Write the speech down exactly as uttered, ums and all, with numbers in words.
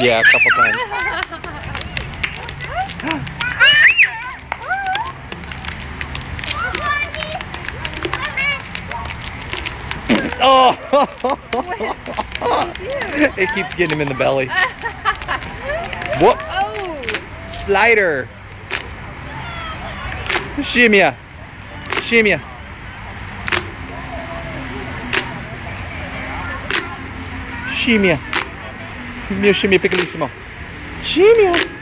Yeah, a couple times. Oh! It keeps getting him in the belly. Whoop! Oh! Slider! Shimia! Shimia! Shimia! Il mio scimmia piccolissimo! Shimia!